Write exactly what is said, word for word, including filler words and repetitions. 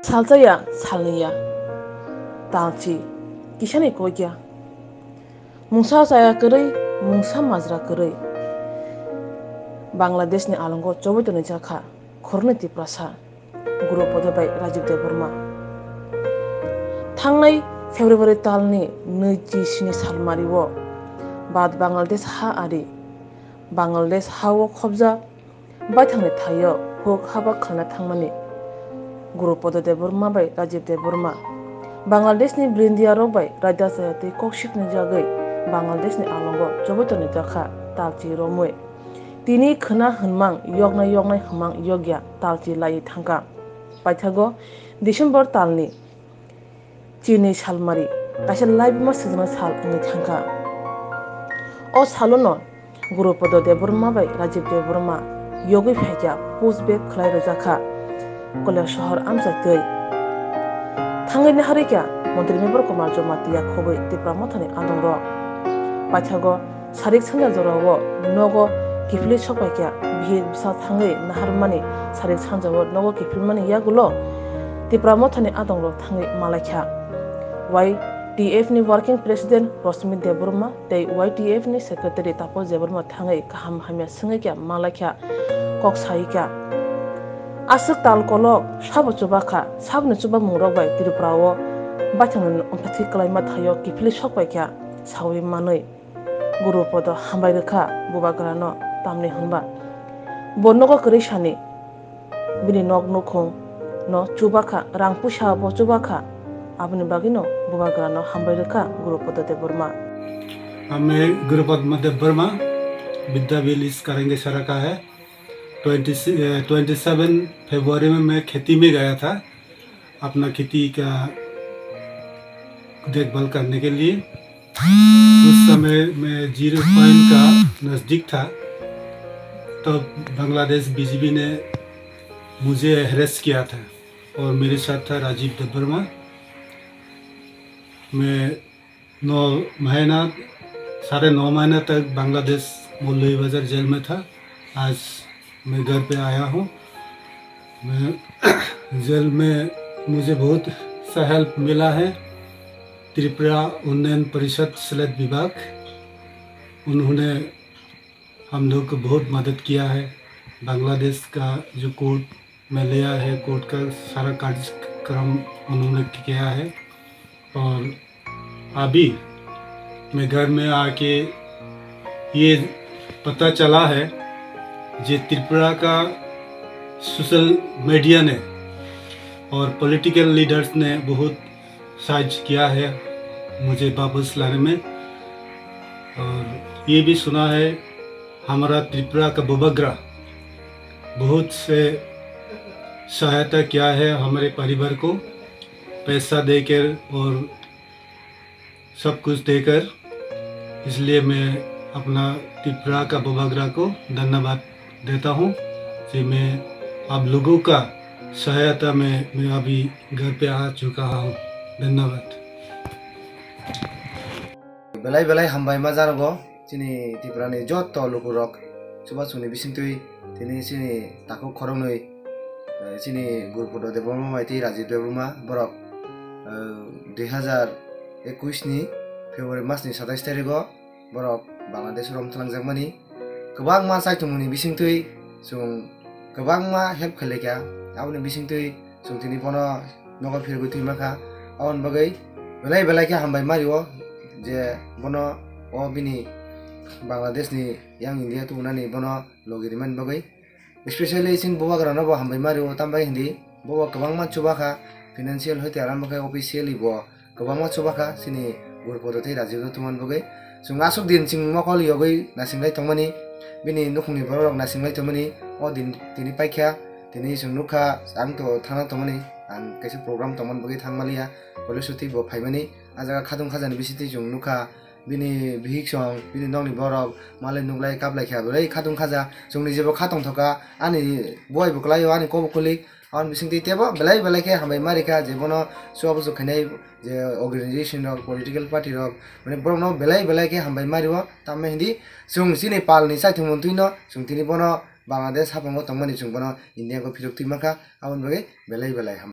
Salzaya salniya talchi kishani koigya mungsa saya kerai mungsa mazra kerai Bangladesh ni alongo chobito ni jakha khorniti prasa guru podabai Rajiv Devarma thangnai February talni nैजिस्नि salmariwo bad Bangladesh ha ari Bangladesh hawo khobja bai thangnai thayo hok haba khana thangmani Guru Podo Devarma bai Rajiv Devarma Bangladesh ni Brindia rok bai Raja Sayati kokshik ni jagai Bangladesh ni alongo chobito ni jakha talchi romwe tini khana hunmang yogna yogna humang yogya talchi lai thangka paithago December talni chini salmari kaisa live ma sujna sal ngi thangka o salono Guru Podo Devarma bai Rajiv Devarma yogi phaikya postback khlai rojakha Kolya shahar amjatei thangai ni harikya Mantri Member Kumar Jomatiya khobai tipra mothani adongro paithago sarik sanja jorawo nogo kifli sokpaikya bhi bisa thangai naharmani sarik sanjawo nogo kifilmani yagulo tipra mothani adongro thangai malaikha Y T F ni working president Rosmi Devarma tei Y T F ni secretary Tapo Devarma thangai kaham hamya singakya malaikha kok saikya asuk tal kolok sabo chubakha sabni chuba mungrok bai Tripurawao baithang omphathi klaima thayo kifli sokpaikya sawi manui Guru Podo hambai rekha bubagrano tamni hunba bonnogo kri sani bini nok nukhung no chubakha rangpusa bo chubakha abni bagino bubagrano hambai rekha Guru Podo Devarma हमें गुरुपद देववर्मा विद्या विलीस करेंगे sir का है सत्ताईस फरवरी में मैं खेती में गया था अपना खेती का देखभाल करने के लिए उस समय मैं जीरो पॉइंट का नज़दीक था तो बांग्लादेश बीजेपी ने मुझे हरेस किया था और मेरे साथ था राजीव देववर्मा मैं नौ महीना साढ़े नौ महीने तक बांग्लादेश मौलवी बाजार जेल में था आज मैं घर पे आया हूँ मैं जेल में मुझे बहुत सा हेल्प मिला है त्रिपुरा उन्नयन परिषद सिलेट विभाग उन्होंने हम लोग को बहुत मदद किया है बांग्लादेश का जो कोर्ट में लिया है कोर्ट का सारा कार्यक्रम उन्होंने किया है और अभी मैं घर में आके ये पता चला है जे त्रिपुरा का सोशल मीडिया ने और पॉलिटिकल लीडर्स ने बहुत साजिश किया है मुझे वापस लाने में और ये भी सुना है हमारा त्रिपुरा का बुबाग्रा बहुत से सहायता किया है हमारे परिवार को पैसा देकर और सब कुछ देकर इसलिए मैं अपना त्रिपुरा का बुबाग्रा को धन्यवाद देता हूँ कि मैं आप लोगों का सहायता में मैं अभी घर पे आ चुका हूँ धन्यवाद बेलाय बेलाय हामबाय मा जानांगौ दिनै त्रिपुरानि जत लोगोरक सुबा सुनि बिसिंतुइ दिनै सिनि ताखौ खरंनै सिनि गुरु पद देववर्मा माइति राजीव देववर्मा बरक दुई हजार एकुश नि फेब्रुवारि मासनि सत्ताईस तारिखआव बरक बांलादेश रम थलांजाकमानि गोबां मा साइथुमनि बिसिंतुइ जों गोबां मा हेल्प खालायखा आबनि बिसिंतुइ जों दिनै बन नगर फिरगु थैमाखा आवन बागै बेलाय बेलायखे हामबाय मारियो जे बन अ बिनि बांलादेशनि यां इंडिया तुनानि बन लगिरिमान बागै स्पेशली सिन बुबाग्रानो बो हामबाय मारियो तामबाय हिंदी बो गोबां मा चुबाखा फाइनेंशियल होते आराम बागै ऑफिशियली बो गोबां मा चुबाखा सिनि गुरु पद थै राजीव तुमान बागै जों आसुक दिन सिं मकल यगै नासिंलाय तंमानि बिनि नुखुंनि बरक नासिंलाय तंमानि अ दिन दिनै पाइख्या दिनै जों नुखा आं तो थाना तंमानि आं कैसे प्रोग्राम तंमान बागै थांमालिया कलेजति बो फाइमानि आजागा खादुं खाजानि बिसिति जों नुखा बिनि भिक सं बिनि नंनि बरक मालाय नुगलाय काबलायखा बोरै खादुं खाजा जोंनि जेबो खाथं थका आनि बय बकलायो आनि कबकलि आन बिसिंति तेबो बेलाय बेलायखे हामबाय मारिखा जे बनो सुआबो जखानाय जे अर्गेनाइजेशन रक पॉलिटिकल पार्टी रक माने बरनो बेलाय बेलायखे हामबाय मारियो तामे हिंदी जों सिनि पालनि साइथुं मोनथुइनो जों तिनि बनो बांलादेश हाबंगो तंमानि जों बनो इंडिया को फिरक थैमाखा आवन बागै बेलाय बेलाय